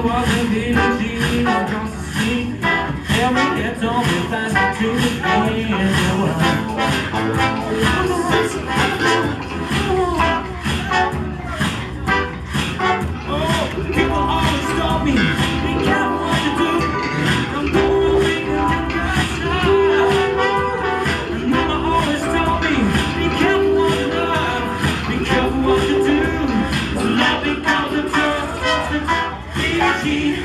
was a little Jean across the street. Every day told me fast to the end. Oh, people always told me, be careful what you do. I'm going to make a good shot. And mama always told me, be careful what you love, be careful what you do. So love becomes a trust. She